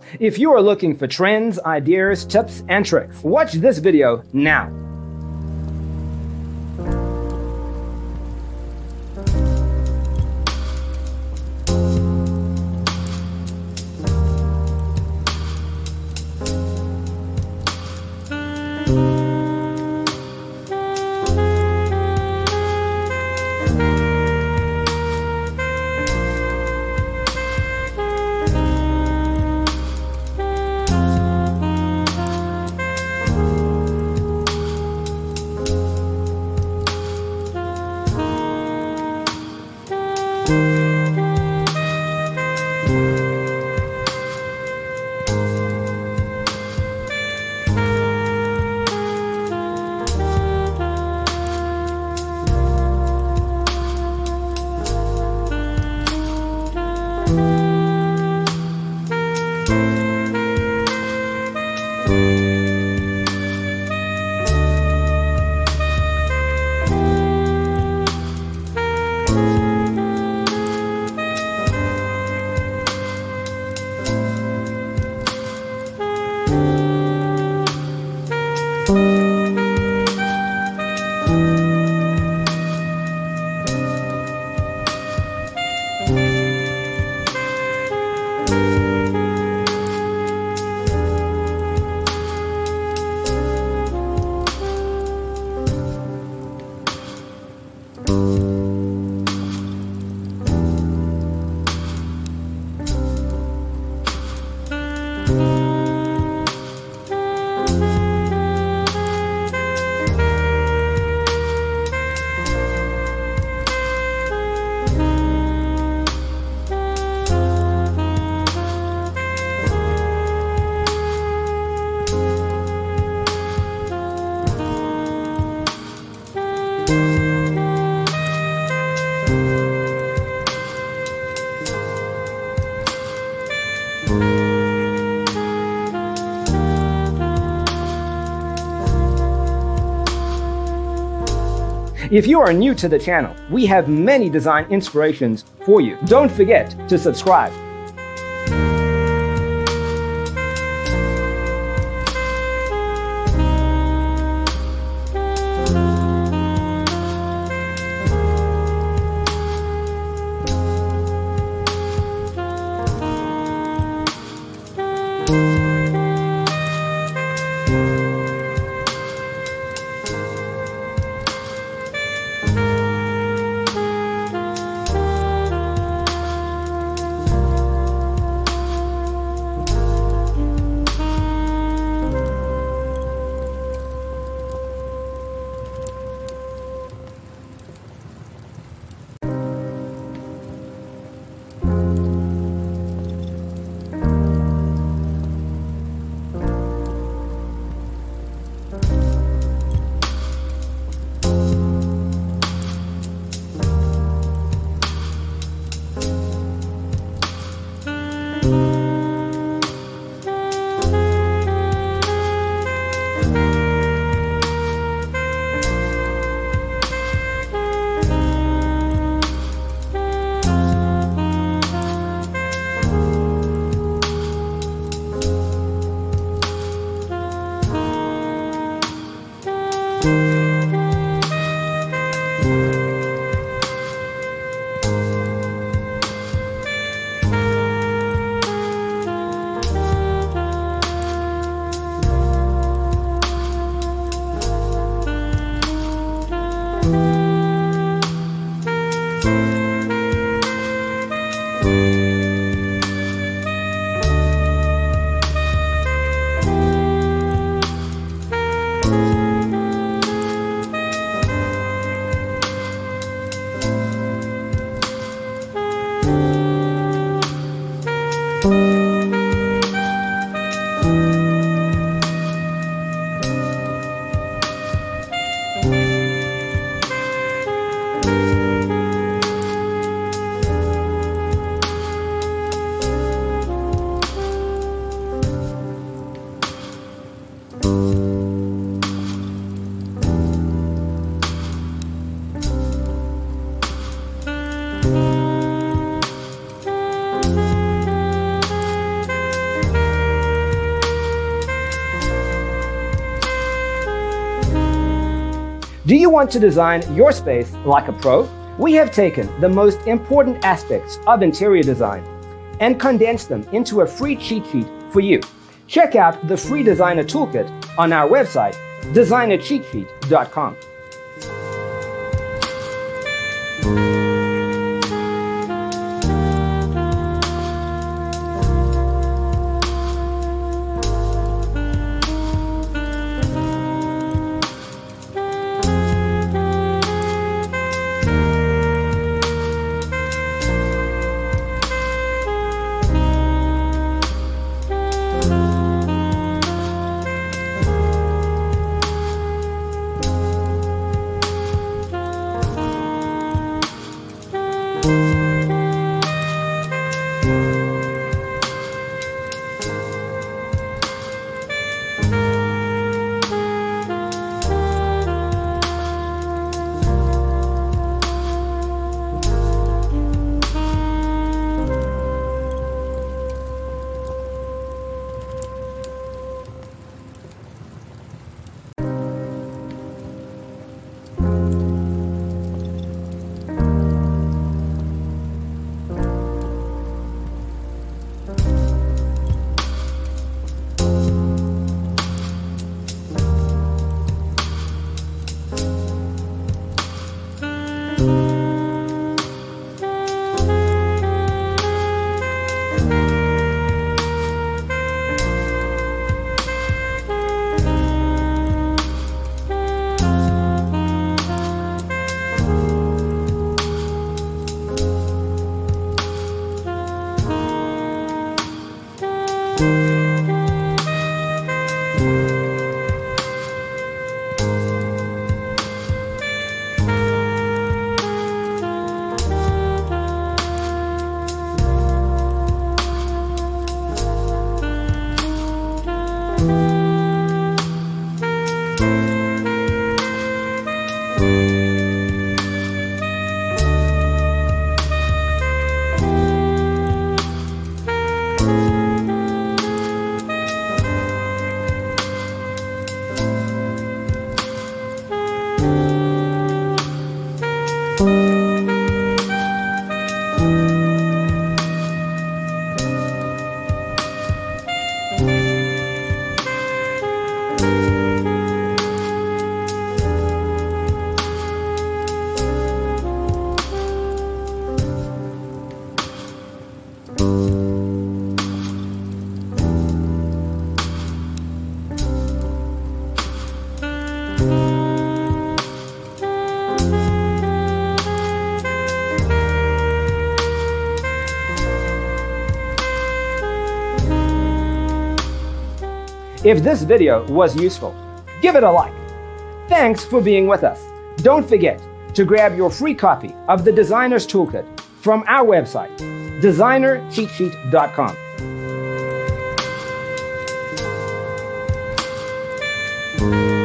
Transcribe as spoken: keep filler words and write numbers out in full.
If you are looking for trends, ideas, tips, and tricks, watch this video now. If you are new to the channel, we have many design inspirations for you. Don't forget to subscribe. Do you want to design your space like a pro? We have taken the most important aspects of interior design and condensed them into a free cheat sheet for you. Check out the free designer toolkit on our website, designer cheat sheet dot com. If this video was useful, give it a like. Thanks for being with us. Don't forget to grab your free copy of the Designer's Toolkit from our website, designer cheat sheet dot com.